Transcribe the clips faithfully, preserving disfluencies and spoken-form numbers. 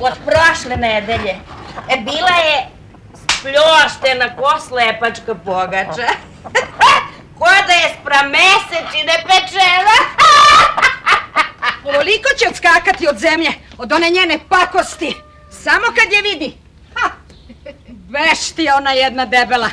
od prošle nedelje. E, bila je spljoštena ko slepačka pogača. Ko da je spra mesečine pečena. Ovoliko će odskakati od zemlje, od one njene pakosti. Samo kad je vidi. Ha, vešti je ona jedna debela.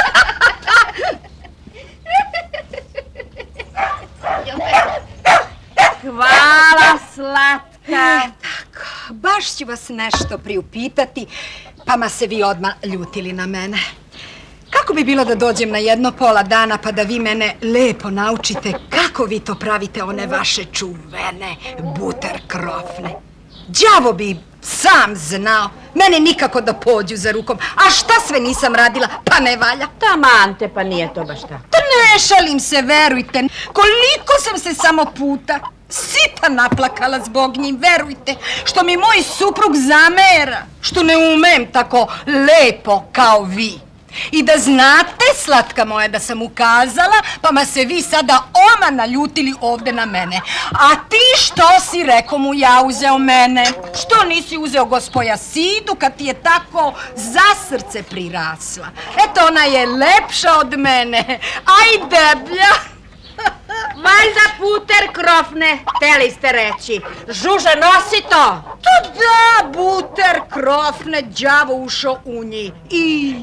Hvala, slatka. Tako, baš ću vas nešto priupitati, pa ma se vi odmah ljutili na mene. Kako bi bilo da dođem na jedno pola dana pa da vi mene lepo naučite kako vi to pravite one vaše čuvene buterkrofne? Đavo bi sam znao, mene nikako da pođu za rukom, a šta sve nisam radila, pa ne valja. Taman te, pa nije to baš tako. Da ne šalim se, verujte, koliko sam se samo puta sita naplakala zbog njim, verujte, što mi moj suprug zamera, što ne umem tako lepo kao vi. I da znate, slatka moja, da sam ukazala, pa ma se vi sada oma naljutili ovde na mene. A ti što si, reko mu, ja uzeo mene? Što nisi uzeo gospoja Sidu kad ti je tako za srce prirasla? Eto, ona je lepša od mene, aj deblja. Valjda buterkrofne, hteli ste reći. Žuže, nosi to. To da, buterkrofne, đavo ušao u njih. I...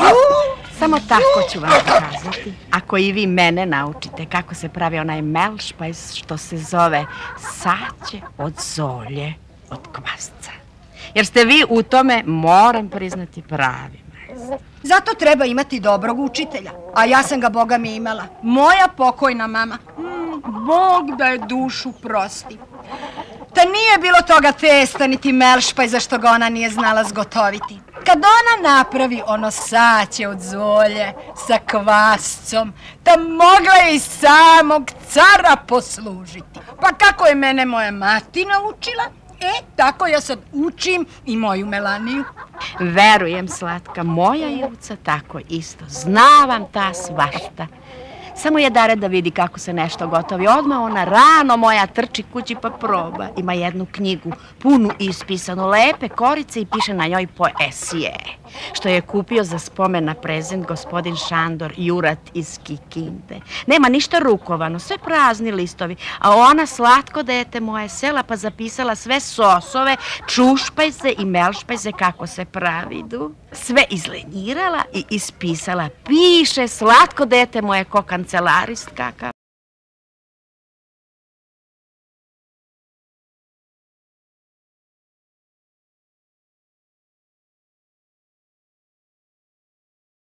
Samo tako ću vam pokazati. Ako i vi mene naučite kako se pravi onaj melšpajs što se zove saće od zolje od kvasca. Jer ste vi u tome, moram priznati, pravi. Zato treba imati dobrog učitelja, a ja sam ga, Boga mi, imala. Moja pokojna mama. Mm, Bog da je dušu prosti. Da nije bilo toga testa niti melšpajza što ga ona nije znala zgotoviti. Kad ona napravi ono saće od zolje sa kvascom, da mogla je i samog cara poslužiti. Pa kako je mene moja mati naučila, e, tako ja sad učim i moju Melaniju. Verujem, slatka, moja Ivica tako isto. Zna vam ta svašta. Samo je dare da vidi kako se nešto gotovi. Odmah ona rano moja trči kući pa proba. Ima jednu knjigu, punu ispisanu, lepe korice i piše na njoj poesije. Što je kupio za spomen na prezent gospodin Šandor Jurat iz Kikinde. Nema ništa rukovano, sve prazni listovi. A ona, slatko dete moje, sela pa zapisala sve sosove, čušpajze i melšpajze kako se pravidu. Sve izlenjirala i ispisala. Piše, slatko dete moje, ko kancelarist kakav.